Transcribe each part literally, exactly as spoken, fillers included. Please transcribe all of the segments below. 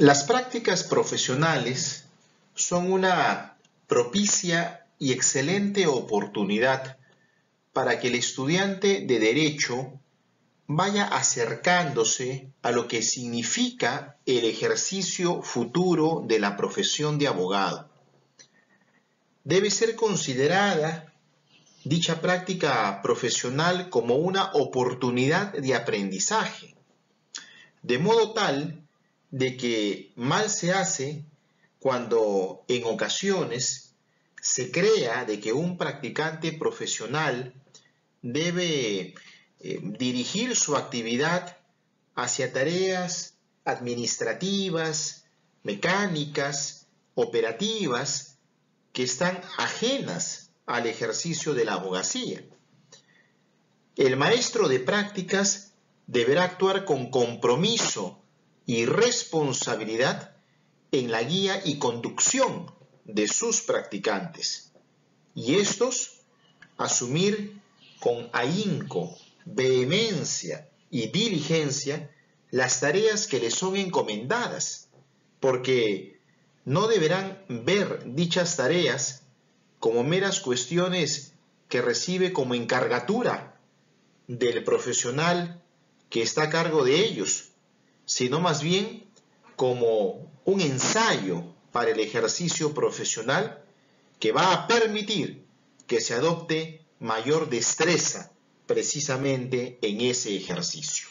Las prácticas profesionales son una propicia y excelente oportunidad para que el estudiante de Derecho vaya acercándose a lo que significa el ejercicio futuro de la profesión de abogado. Debe ser considerada dicha práctica profesional como una oportunidad de aprendizaje, de modo tal de que mal se hace cuando en ocasiones se crea de que un practicante profesional debe eh, dirigir su actividad hacia tareas administrativas, mecánicas, operativas, que están ajenas al ejercicio de la abogacía. El maestro de prácticas deberá actuar con compromiso y responsabilidad en la guía y conducción de sus practicantes, y estos asumir con ahínco, vehemencia y diligencia las tareas que les son encomendadas, porque no deberán ver dichas tareas como meras cuestiones que recibe como encargatura del profesional que está a cargo de ellos, sino más bien como un ensayo para el ejercicio profesional que va a permitir que se adopte mayor destreza precisamente en ese ejercicio.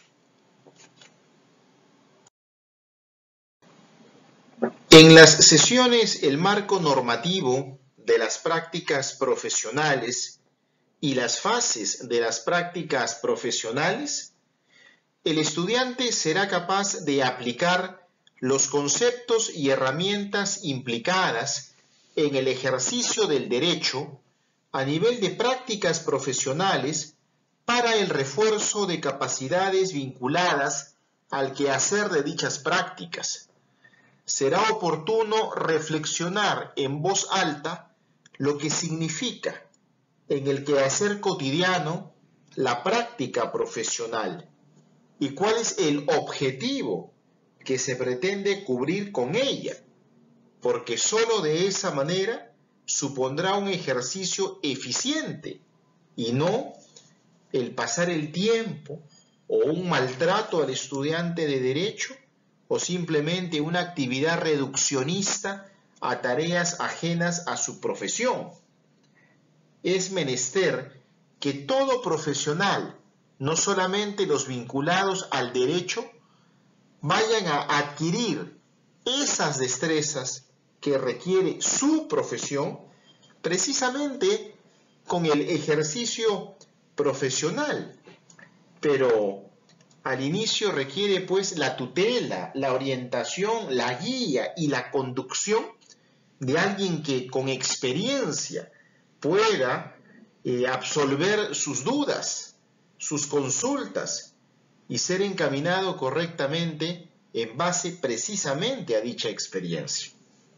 En las sesiones, el marco normativo de las prácticas profesionales y las fases de las prácticas profesionales, el estudiante será capaz de aplicar los conceptos y herramientas implicadas en el ejercicio del derecho a nivel de prácticas profesionales para el refuerzo de capacidades vinculadas al quehacer de dichas prácticas. Será oportuno reflexionar en voz alta lo que significa en el quehacer cotidiano la práctica profesional y cuál es el objetivo que se pretende cubrir con ella, porque sólo de esa manera supondrá un ejercicio eficiente y no el pasar el tiempo o un maltrato al estudiante de derecho o simplemente una actividad reduccionista a tareas ajenas a su profesión. Es menester que todo profesional, no solamente los vinculados al derecho, vayan a adquirir esas destrezas que requiere su profesión precisamente con el ejercicio profesional. Pero al inicio requiere pues la tutela, la orientación, la guía y la conducción de alguien que con experiencia pueda eh, absolver sus dudas, sus consultas y ser encaminado correctamente en base precisamente a dicha experiencia.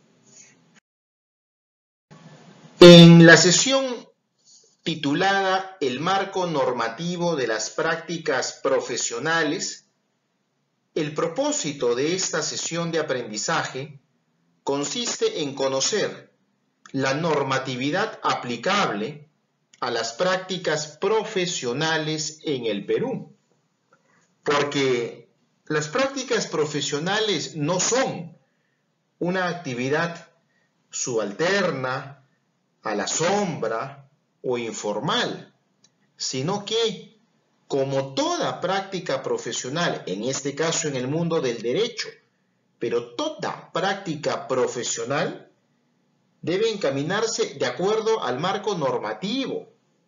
En la sesión titulada El marco normativo de las prácticas profesionales, el propósito de esta sesión de aprendizaje consiste en conocer la normatividad aplicable a las prácticas profesionales en el Perú, porque las prácticas profesionales no son una actividad subalterna, a la sombra o informal, sino que, como toda práctica profesional, en este caso en el mundo del derecho, pero toda práctica profesional debe encaminarse de acuerdo al marco normativo,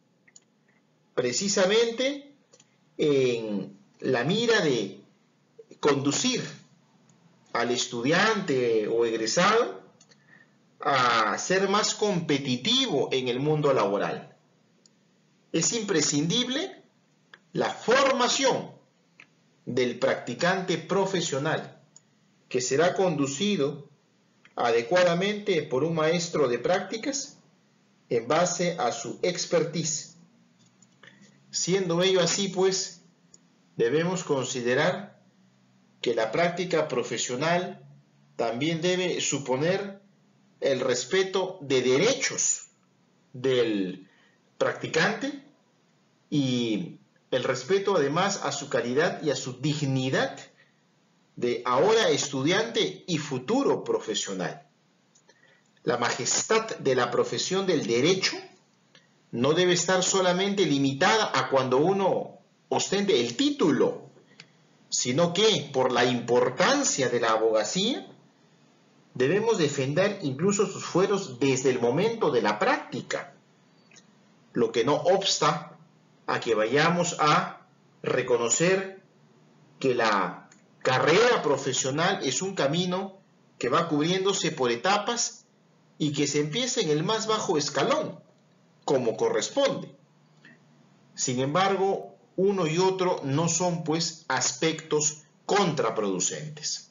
precisamente en la mira de conducir al estudiante o egresado a ser más competitivo en el mundo laboral. Es imprescindible la formación del practicante profesional, que será conducido adecuadamente por un maestro de prácticas en base a su expertise. Siendo ello así, pues, debemos considerar que la práctica profesional también debe suponer el respeto de derechos del practicante y el respeto además a su calidad y a su dignidad de ahora estudiante y futuro profesional. La majestad de la profesión del derecho no debe estar solamente limitada a cuando uno ostente el título, sino que por la importancia de la abogacía debemos defender incluso sus fueros desde el momento de la práctica, lo que no obsta a que vayamos a reconocer que la carrera profesional es un camino que va cubriéndose por etapas y que se empieza en el más bajo escalón, como corresponde. Sin embargo, uno y otro no son, pues, aspectos contraproducentes.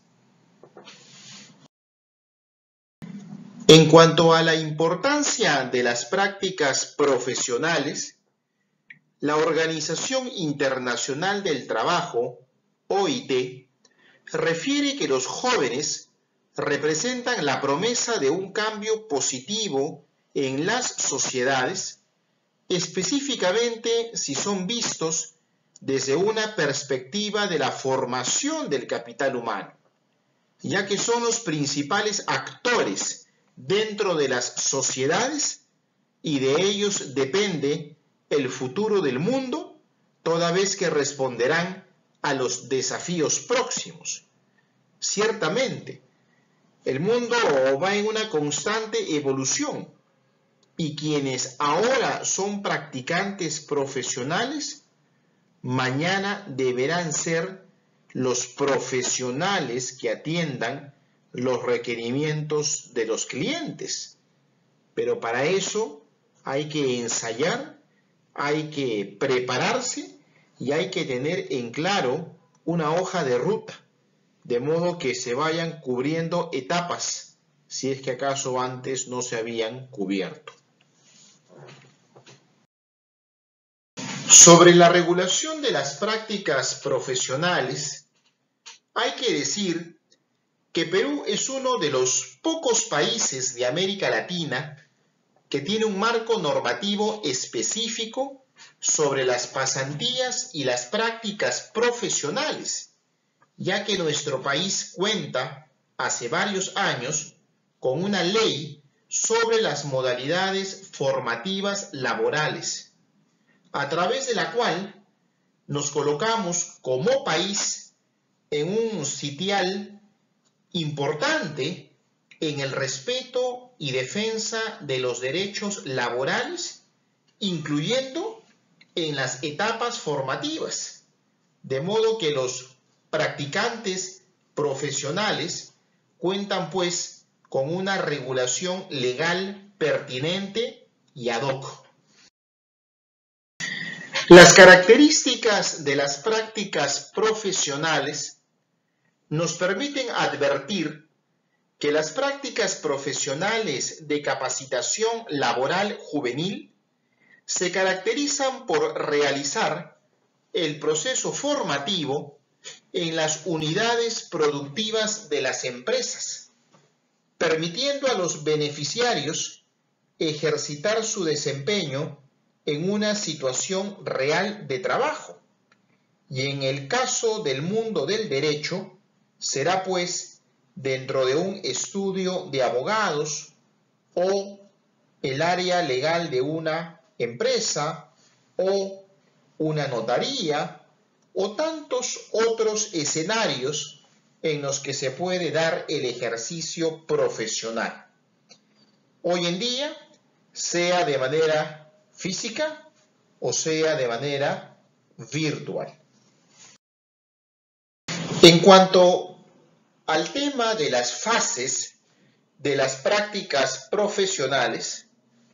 En cuanto a la importancia de las prácticas profesionales, la Organización Internacional del Trabajo, O I T, refiere que los jóvenes representan la promesa de un cambio positivo en las sociedades, específicamente si son vistos desde una perspectiva de la formación del capital humano, ya que son los principales actores dentro de las sociedades y de ellos depende el futuro del mundo, toda vez que responderán a los desafíos próximos. Ciertamente, el mundo va en una constante evolución y quienes ahora son practicantes profesionales, mañana deberán ser los profesionales que atiendan los requerimientos de los clientes. Pero para eso hay que ensayar, hay que prepararse y hay que tener en claro una hoja de ruta, de modo que se vayan cubriendo etapas, si es que acaso antes no se habían cubierto. Sobre la regulación de las prácticas profesionales, hay que decir que Perú es uno de los pocos países de América Latina que tiene un marco normativo específico sobre las pasantías y las prácticas profesionales, ya que nuestro país cuenta hace varios años con una ley sobre las modalidades formativas laborales, a través de la cual nos colocamos como país en un sitial importante en el respeto y defensa de los derechos laborales, incluyendo en las etapas formativas, de modo que los practicantes profesionales cuentan pues con una regulación legal pertinente y ad hoc. Las características de las prácticas profesionales nos permiten advertir que las prácticas profesionales de capacitación laboral juvenil se caracterizan por realizar el proceso formativo en las unidades productivas de las empresas, permitiendo a los beneficiarios ejercitar su desempeño en una situación real de trabajo. Y en el caso del mundo del derecho, será pues dentro de un estudio de abogados o el área legal de una empresa o una notaría o tantos otros escenarios en los que se puede dar el ejercicio profesional. Hoy en día, sea de manera física o sea de manera virtual. En cuanto al tema de las fases de las prácticas profesionales,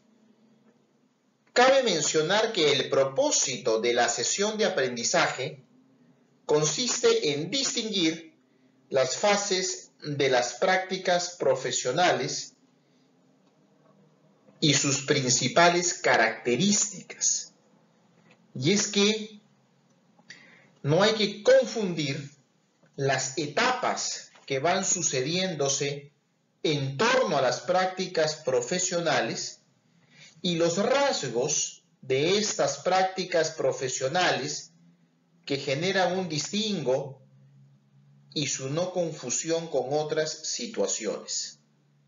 cabe mencionar que el propósito de la sesión de aprendizaje consiste en distinguir las fases de las prácticas profesionales y sus principales características. Y es que no hay que confundir las etapas que van sucediéndose en torno a las prácticas profesionales y los rasgos de estas prácticas profesionales que generan un distingo y su no confusión con otras situaciones.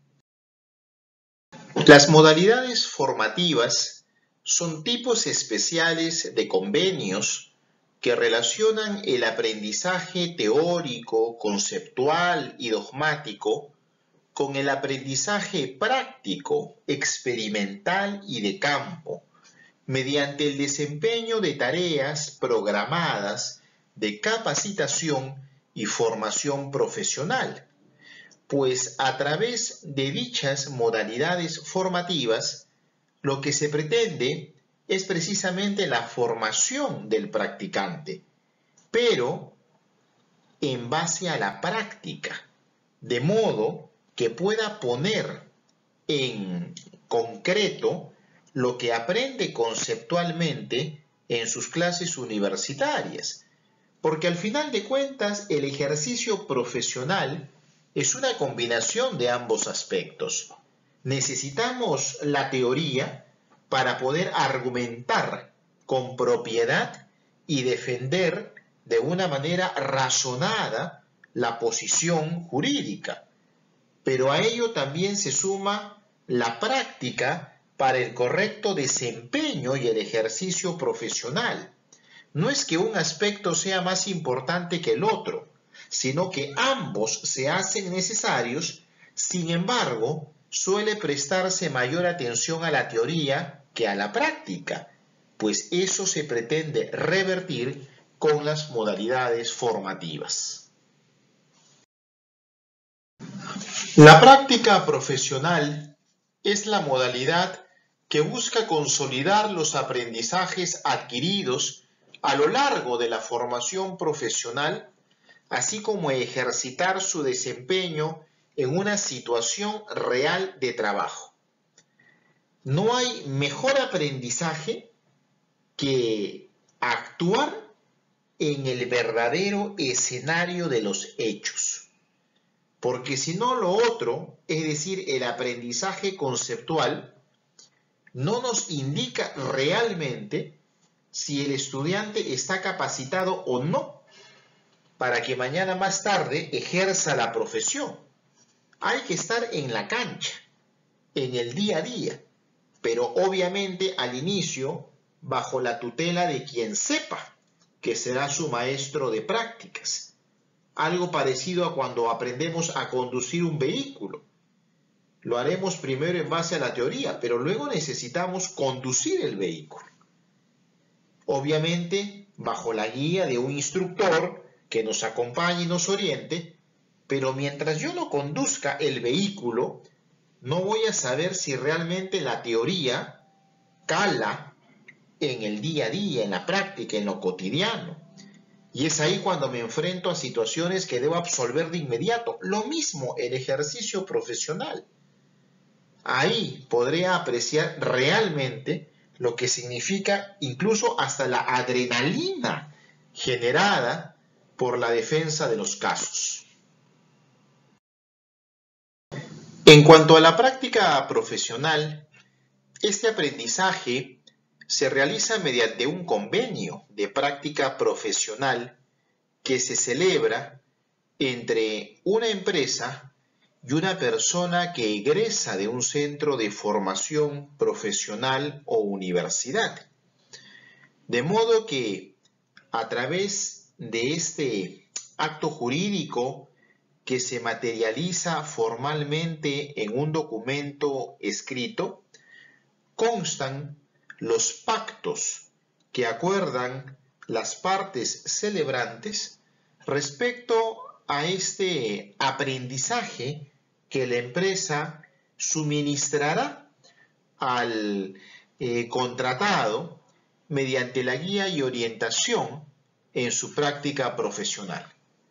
Las modalidades formativas son tipos especiales de convenios que relacionan el aprendizaje teórico, conceptual y dogmático con el aprendizaje práctico, experimental y de campo, mediante el desempeño de tareas programadas de capacitación y formación profesional, pues a través de dichas modalidades formativas, lo que se pretende es precisamente la formación del practicante, pero en base a la práctica, de modo que pueda poner en concreto lo que aprende conceptualmente en sus clases universitarias, porque al final de cuentas el ejercicio profesional es una combinación de ambos aspectos. Necesitamos la teoría para poder argumentar con propiedad y defender de una manera razonada la posición jurídica, pero a ello también se suma la práctica para el correcto desempeño y el ejercicio profesional. No es que un aspecto sea más importante que el otro, sino que ambos se hacen necesarios. Sin embargo, suele prestarse mayor atención a la teoría que a la práctica, pues eso se pretende revertir con las modalidades formativas. La práctica profesional es la modalidad que busca consolidar los aprendizajes adquiridos a lo largo de la formación profesional, así como ejercitar su desempeño en una situación real de trabajo. No hay mejor aprendizaje que actuar en el verdadero escenario de los hechos, porque si no lo otro, es decir, el aprendizaje conceptual, no nos indica realmente si el estudiante está capacitado o no para que mañana más tarde ejerza la profesión. Hay que estar en la cancha, en el día a día, pero obviamente al inicio bajo la tutela de quien sepa, que será su maestro de prácticas. Algo parecido a cuando aprendemos a conducir un vehículo. Lo haremos primero en base a la teoría, pero luego necesitamos conducir el vehículo. Obviamente bajo la guía de un instructor que nos acompañe y nos oriente, pero mientras yo no conduzca el vehículo, no voy a saber si realmente la teoría cala en el día a día, en la práctica, en lo cotidiano. Y es ahí cuando me enfrento a situaciones que debo absolver de inmediato. Lo mismo el ejercicio profesional. Ahí podré apreciar realmente lo que significa incluso hasta la adrenalina generada por la defensa de los casos. En cuanto a la práctica profesional, este aprendizaje se realiza mediante un convenio de práctica profesional que se celebra entre una empresa y una persona que egresa de un centro de formación profesional o universidad. De modo que a través de este acto jurídico que se materializa formalmente en un documento escrito, constan los pactos que acuerdan las partes celebrantes respecto a este aprendizaje que la empresa suministrará al eh, contratado mediante la guía y orientación en su práctica profesional.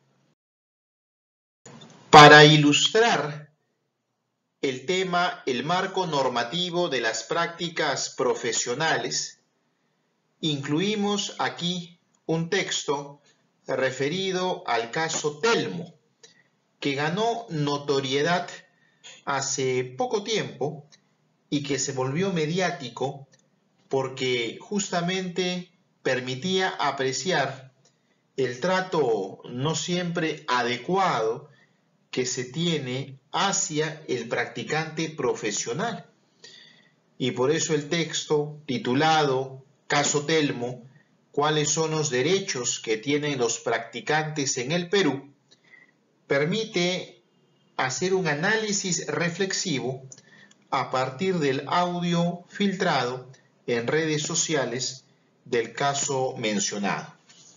Para ilustrar el tema, el marco normativo de las prácticas profesionales, incluimos aquí un texto referido al caso Telmo, que ganó notoriedad hace poco tiempo y que se volvió mediático porque justamente permitía apreciar el trato no siempre adecuado que se tiene hacia el practicante profesional. Y por eso el texto titulado Caso Telmo, ¿cuáles son los derechos que tienen los practicantes en el Perú?, permite hacer un análisis reflexivo a partir del audio filtrado en redes sociales del caso mencionado.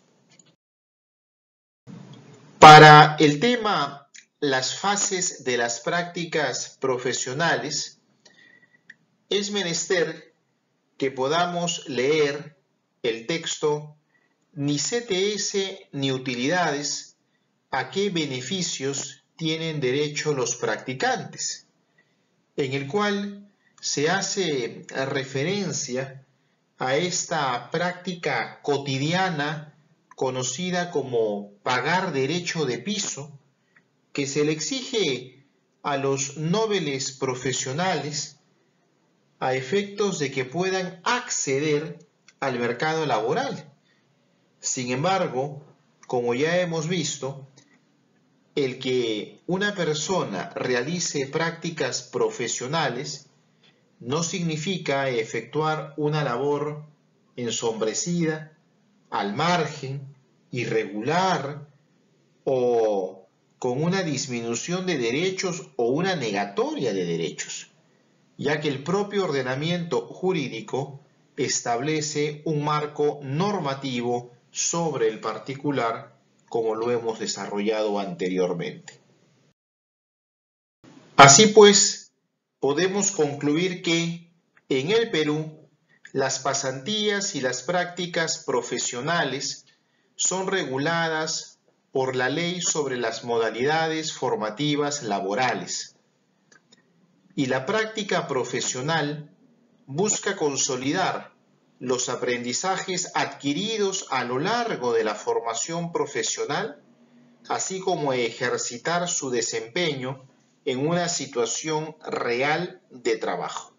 Para el tema las fases de las prácticas profesionales, es menester que podamos leer el texto Ni C T S ni utilidades, ¿a qué beneficios tienen derecho los practicantes?, en el cual se hace referencia a esta práctica cotidiana conocida como pagar derecho de piso, que se le exige a los nobles profesionales a efectos de que puedan acceder al mercado laboral. Sin embargo, como ya hemos visto, el que una persona realice prácticas profesionales no significa efectuar una labor ensombrecida, al margen, irregular o con una disminución de derechos o una negatoria de derechos, ya que el propio ordenamiento jurídico establece un marco normativo sobre el particular, como lo hemos desarrollado anteriormente. Así pues, podemos concluir que en el Perú las pasantías y las prácticas profesionales son reguladas por la Ley sobre las modalidades formativas laborales, y la práctica profesional busca consolidar los aprendizajes adquiridos a lo largo de la formación profesional, así como ejercitar su desempeño en una situación real de trabajo.